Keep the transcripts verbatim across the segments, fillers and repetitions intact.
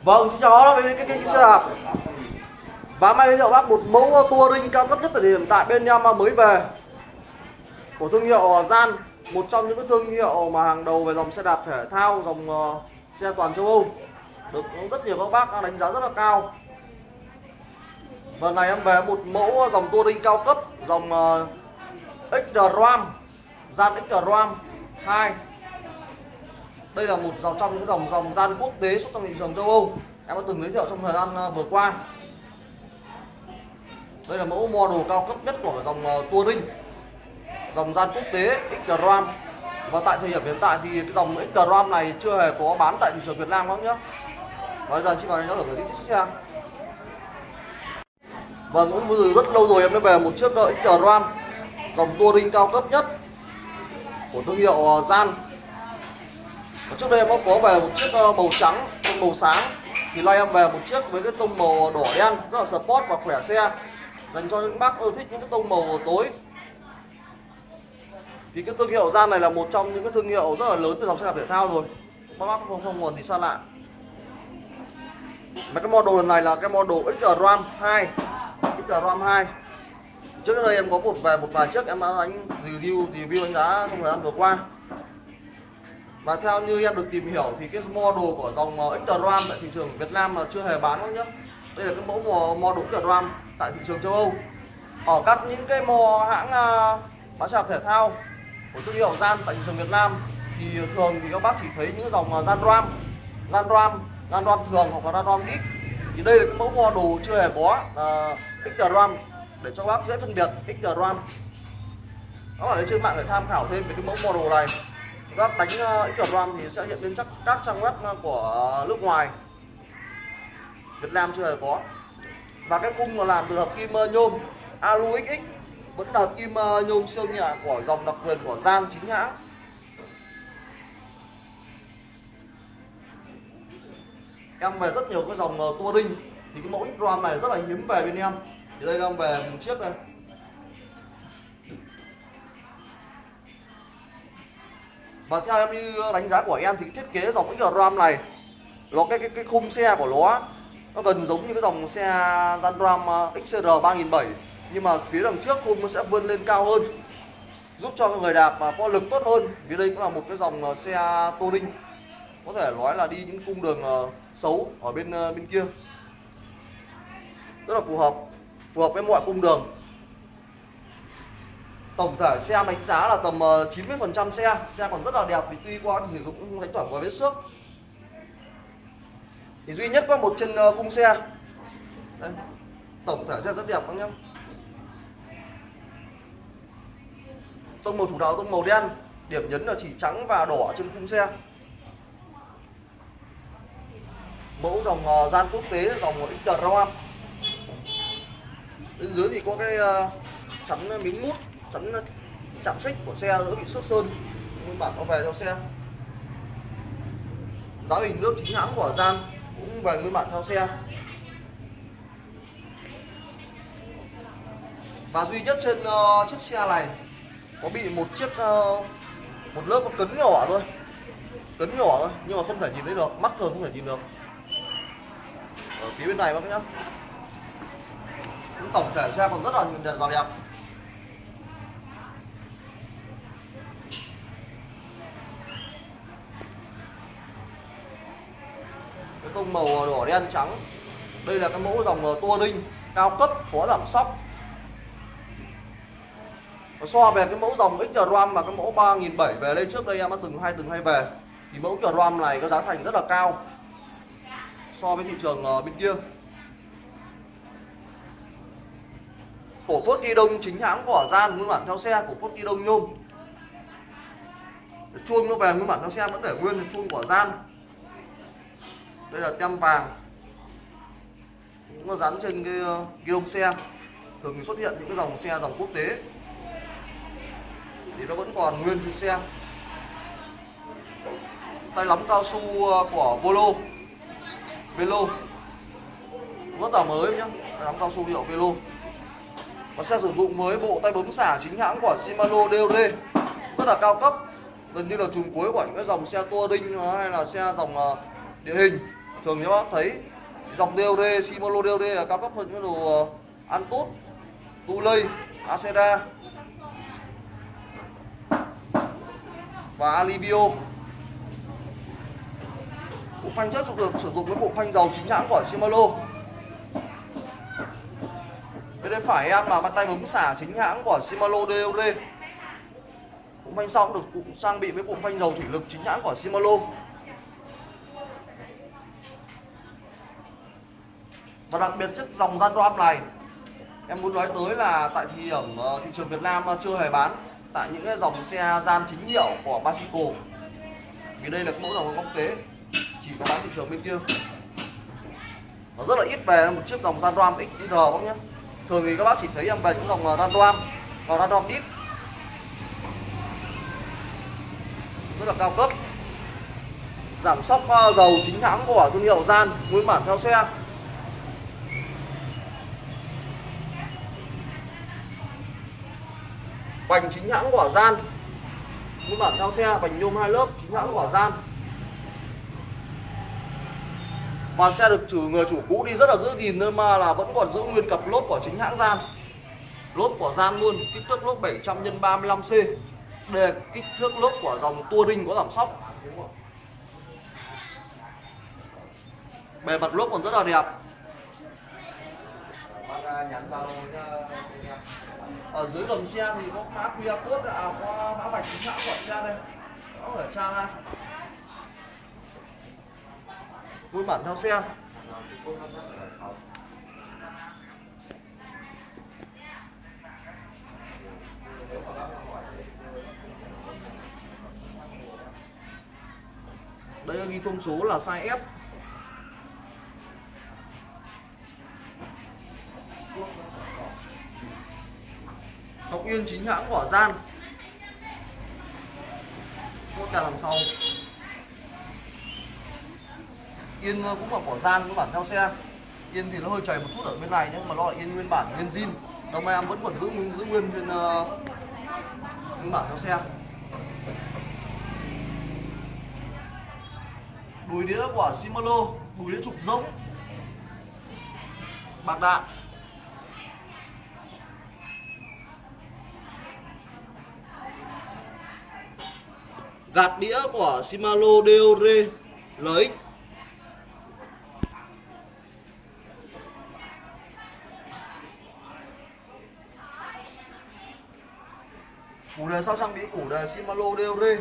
Vâng, xin chào các cái kênh xe đạp. Và may giới thiệu bác một mẫu touring cao cấp nhất thời điểm tại bên em mới về của thương hiệu Gian, một trong những cái thương hiệu mà hàng đầu về dòng xe đạp thể thao, dòng uh, xe toàn châu Âu, được rất nhiều các bác đánh giá rất là cao. Và ngày em về một mẫu dòng touring cao cấp, dòng uh, X-Ram, Gian X-Ram hai. Đây là một dòng trong những dòng dòng Gian quốc tế xuất sang thị trường châu Âu, em đã từng giới thiệu trong thời gian vừa qua. Đây là mẫu model cao cấp nhất của dòng uh, touring, dòng Gian quốc tế X-Ram. Và tại thời điểm hiện tại thì cái dòng X-Ram này chưa hề có bán tại thị trường Việt Nam các nhé. Và bây giờ chị vào đây nó ở cái chiếc xe. Vâng, cũng bây giờ rất lâu rồi em mới về một chiếc X-Ram, dòng touring cao cấp nhất của thương hiệu Gian. Trước đây em có về một chiếc màu trắng, màu sáng, thì nay em về một chiếc với cái tông màu đỏ đen rất là sport và khỏe xe, dành cho những bác ưa thích những cái tông màu tối. Thì cái thương hiệu Gian này là một trong những cái thương hiệu rất là lớn về dòng xe đạp thể thao rồi, các bác không không còn gì xa lạ. Mà cái model lần này là cái model X-Ram hai, X-Ram hai. Trước đây em có một về một vài chiếc em đã đánh review review đánh giá trong thời gian vừa qua. Và theo như em được tìm hiểu thì cái model của dòng X-Ram tại thị trường Việt Nam mà chưa hề bán các nhé. Đây là cái mẫu model X-Ram tại thị trường châu Âu. Ở các những cái mo hãng bán xe đạp thể thao của thương hiệu Gian tại thị trường Việt Nam thì thường thì các bác chỉ thấy những dòng Gian Ram, Gian Ram, Gian Ram thường hoặc là Gian Ram Deep. Thì đây là cái mẫu model chưa hề có là X-Ram, để cho các bác dễ phân biệt X-Ram. Đó là lên trên mạng để tham khảo thêm về cái mẫu model này. Các bác đánh X-Ram thì sẽ hiện lên chắc các trang web của nước ngoài, Việt Nam chưa hề có. Và cái khung là làm từ hợp kim nhôm Alu ích ích, vẫn là hợp kim nhôm siêu nhẹ của dòng đặc quyền của Gian chính hãng. Em về rất nhiều cái dòng touring thì cái mẫu X-Ram này rất là hiếm về bên em. Thì đây em về một chiếc này. Và theo em như đánh giá của em thì cái thiết kế dòng X-Ram này, nó cái, cái cái khung xe của nó nó gần giống như cái dòng xe Gian Ram X C R ba nghìn bảy trăm, nhưng mà phía đằng trước khung nó sẽ vươn lên cao hơn, giúp cho người đạp mà có lực tốt hơn. Vì đây cũng là một cái dòng xe touring, có thể nói là đi những cung đường xấu ở bên bên kia, rất là phù hợp, phù hợp với mọi cung đường. Tổng thể xe đánh giá là tầm chín mươi phần trăm xe, xe còn rất là đẹp, vì tuy qua thì sử dụng cũng đánh thoảng qua vết xước. Thì duy nhất có một chân khung xe. Đây. Tổng thể xe rất đẹp các nhé. Tông màu chủ đạo tông màu đen, điểm nhấn là chỉ trắng và đỏ trên khung xe. Mẫu dòng Gian quốc tế, dòng X-Ram. Bên dưới thì có cái chắn miếng mút, chắn chạm xích của xe đỡ bị xước sơn, nguyên bản nó về theo xe. Giá bình nước chính hãng của Gian cũng về nguyên bản theo xe. Và duy nhất trên uh, chiếc xe này có bị một chiếc uh, một lớp cấn nhỏ thôi, cấn nhỏ thôi, nhưng mà không thể nhìn thấy được, mắt thường không thể nhìn được. Ở phía bên này các nhá. Tổng thể xe còn rất là đẹp, rất đẹp. Cái tông màu đỏ đen trắng. Đây là cái mẫu dòng touring cao cấp có giảm sóc. Và so về cái mẫu dòng X-Ram và cái mẫu ba nghìn bảy trăm về đây, trước đây em đã từng hai từng hay về, thì mẫu X-Ram này có giá thành rất là cao so với thị trường bên kia. Cổ phốt ghi đông chính hãng của Gian nguyên bản theo xe, cổ phốt ghi đông nhôm. Chuông nó về nguyên bản theo xe vẫn để nguyên chuông của Gian. Đây là tem vàng, cũng có dán trên cái ghi đông xe. Thường thì xuất hiện những cái dòng xe dòng quốc tế thì nó vẫn còn nguyên trên xe. Tay nắm cao su của Volo, Velo rất là mới nhá, tay nắm cao su hiệu Velo. Và xe sử dụng với bộ tay bấm xả chính hãng của Shimano đê o đê, rất là cao cấp, gần như là chùm cuối của những cái dòng xe touring hay là xe dòng địa hình. Thường các bác thấy dòng đê o đê, Shimano đê o đê là cao cấp hơn những đồ Antutu, Tulay, Acera và Alivio. Bộ phanh trước được sử dụng với bộ phanh dầu chính hãng của Shimano. Bên đây phải em là bàn tay bấm xả chính hãng của Shimano đê o đê. Bộ phanh sau cũng được trang bị với bộ phanh dầu thủy lực chính hãng của Shimano. Và đặc biệt chiếc dòng Zandram này em muốn nói tới là tại thời điểm thị trường Việt Nam chưa hề bán tại những cái dòng xe gian chính hiệu của Basico, vì đây là mẫu dòng quốc tế, chỉ có bán thị trường bên kia. Nó rất là ít về một chiếc dòng Zandram ích rờ các nhé. Thường thì các bác chỉ thấy em về những dòng Zandram và Zandram Deep rất là cao cấp, giảm sóc dầu chính hãng của thương hiệu Gian, nguyên bản theo xe. Bành chính hãng của Gian, nguyên bản theo xe, bành nhôm hai lớp chính hãng của Gian. Và xe được chủ người chủ cũ đi rất là giữ gìn nên mà là vẫn còn giữ nguyên cặp lốp của chính hãng Gian. Lốp của Gian luôn, kích thước lốp bảy trăm nhân ba mươi lăm C. Đây là kích thước lốp của dòng Touring có giảm sóc. Bề mặt lốp còn rất là đẹp. Ở dưới gầm xe thì có mã quy rờ code, à, có mã vạch chính hãng của xe đây, có thể tra ra. Nguyên bản theo xe. Đây ghi thông số là size F. Ngọc Yên chính hãng của Gian. Cốt đèn đằng sau. Yên cũng là của Gian, nguyên bản theo xe. Yên thì nó hơi chảy một chút ở bên này nhưng mà nó là yên nguyên bản, nguyên zin. Đồng em vẫn còn giữ giữ nguyên trên uh, nguyên bản theo xe. Đùi đĩa của Shimano, đùi đĩa trục rỗng, bạc đạn. Gạt đĩa của Shimano đê o đê lờ ích. Củ đề sau trang bị củ đề Shimano đê o đê.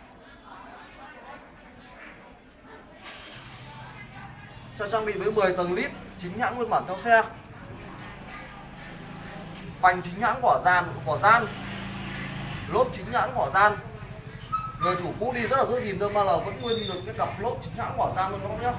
Xe trang bị với mười tầng lít, chính hãng nguyên bản theo xe. Bành chính hãng của Gian, của Gian. Lốp chính hãng của Gian. Người chủ cũ đi rất là giữ gìn thôi mà là vẫn nguyên được cái cặp lốp chính hãng của Gian luôn các bác nhé.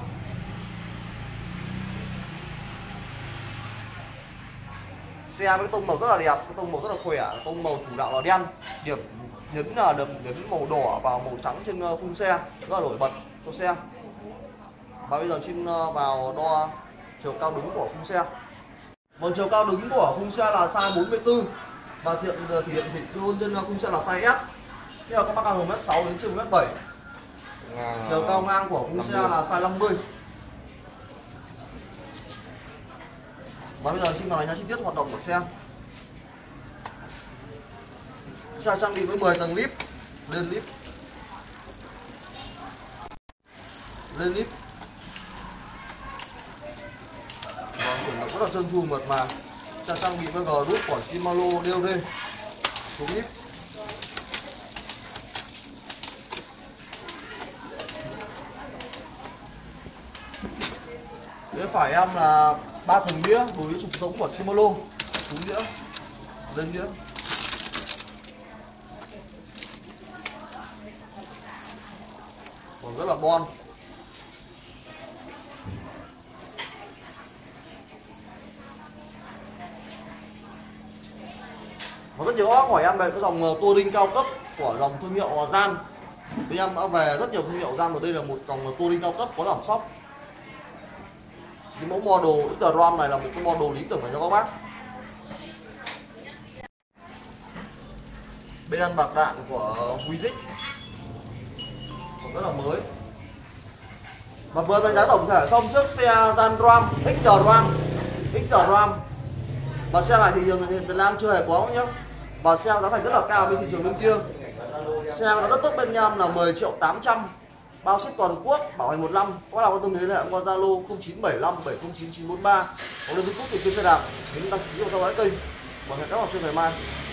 Xe với tông màu rất là đẹp, cái tông màu rất là khỏe, tông màu chủ đạo là đen, điểm nhấn là được nhấn màu đỏ vào màu trắng trên khung xe, rất là nổi bật cho xe. Và bây giờ xin vào đo chiều cao đứng của khung xe. Vâng, chiều cao đứng của khung xe là size bốn mươi tư và hiện thì hiện thị luôn trên khung xe là size S. Thế là các bác từ mét sáu đến trên mét bảy. À, chiều cao ngang của khung xe là size năm mươi. Và bây giờ xin vào đánh giá chi tiết hoạt động của xe. Xe trang bị với mười tầng lip, lên lip, lên lip. Và chuyển động rất là trơn tru mượt mà. Xe trang bị với G đút của Shimano đê o đê, xuống lip. Phía phải em là ba tầng đĩa, đùi đĩa trục rỗng của Shimano, xuống đĩa, lên đĩa. Còn rất là bon. Và rất nhiều bác hỏi em về cái dòng touring cao cấp của dòng thương hiệu Gian. Thì em đã về rất nhiều thương hiệu Gian rồi, đây là một dòng touring cao cấp có giảm sóc. Cái mẫu model ích rờ ram này là một cái model lý tưởng dành cho các bác. Bên ăn bạc đạn của Wizik còn rất là mới. Và vừa đánh giá tổng thể xong trước xe Gian Ram ích tê Ram ích tê Ram. Và xe này thì Việt Nam chưa hề có nhá. Và xe giá thành rất là cao bên thị trường bên kia. Xe nó rất tốt bên Nam là mười triệu tám trăm, bao ship toàn quốc, bảo hành một năm. Có nào quan tâm đến liên hệ qua Zalo không chín bảy năm bảy không chín chín bốn ba, hoặc lên YouTube thì trên xe đạp. Đăng ký và theo dõi kênh. Và hẹn các bạn trong ngày mai.